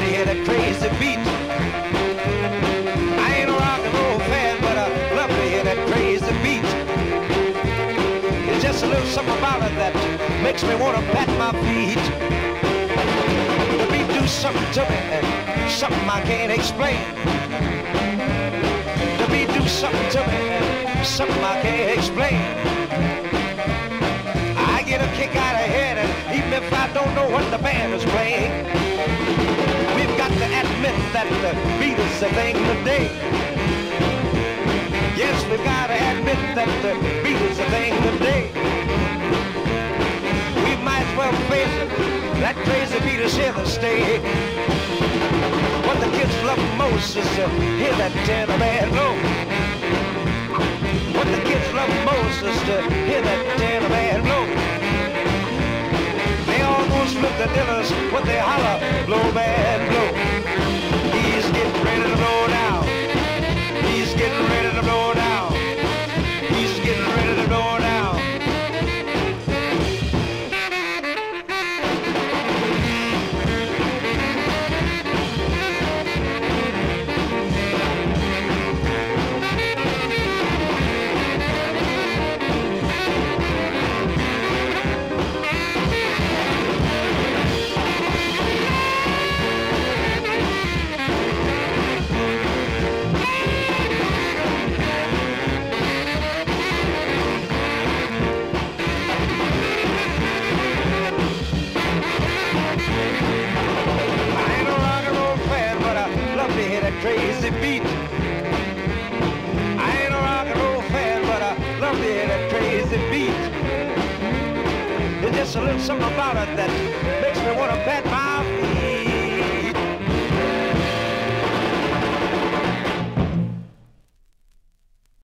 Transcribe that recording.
to hear that crazy beat. I ain't a rock and roll fan, but I love to hear that crazy beat. It's just a little something about it that makes me want to pat my feet. The beat do something to me, something I can't explain. The beat do something to me, something I can't explain. I get a kick out of it, and even if I don't know what the band is playing, we've got to admit that the beat is the thing today. Yes, we've got to admit that the beat is the thing today. We might as well face it, that crazy beat is here to stay. What the kids love most is to hear that tenor man blow. What the kids love most is to hear that tenor man blow. They almost look at dinners when they holler, blow man blow. He's getting ready to blow now. He's getting ready to blow now. He's getting ready to blow now. Crazy beat. I ain't a rock and roll fan, but I love to hear that crazy beat. There's just a little something about it that makes me want to pat my feet.